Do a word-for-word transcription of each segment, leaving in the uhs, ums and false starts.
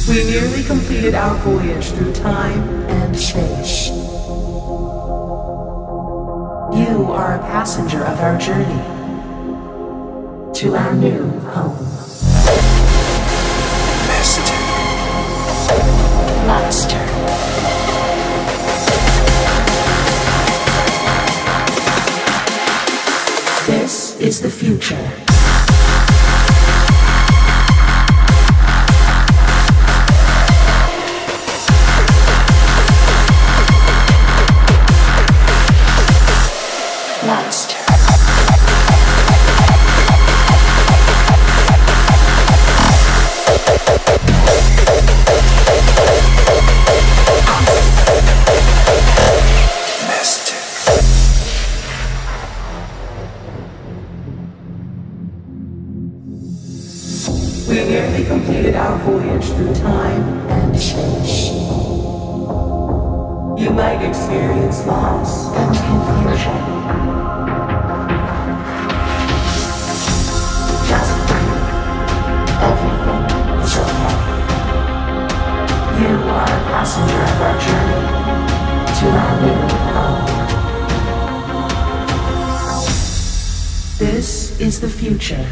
We nearly completed our voyage through time and space. You are a passenger of our journey to our new home. Master. Monster. This is the future. Monster. We nearly completed our voyage through time and space. You might experience loss and confusion. Just breathe. Everything is okay. You are a passenger of our journey to our new home. This is the future.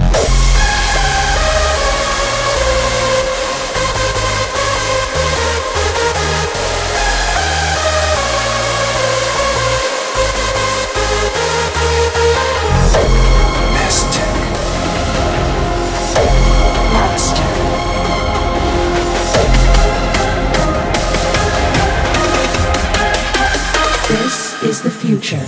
This is the future.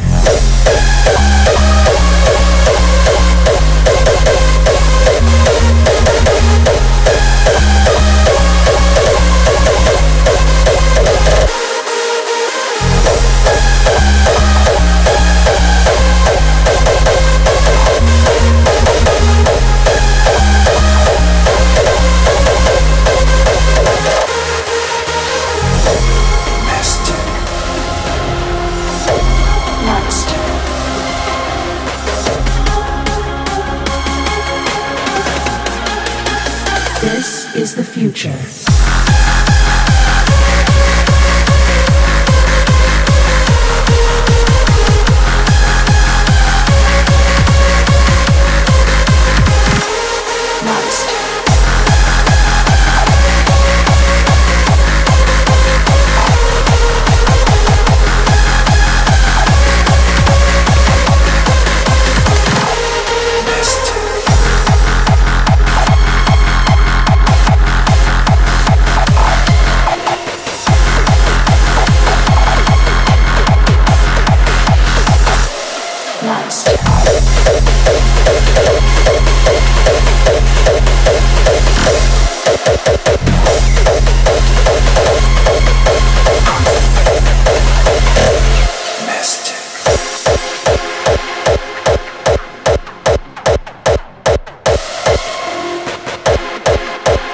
This is the future.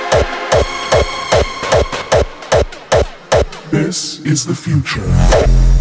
This is the future.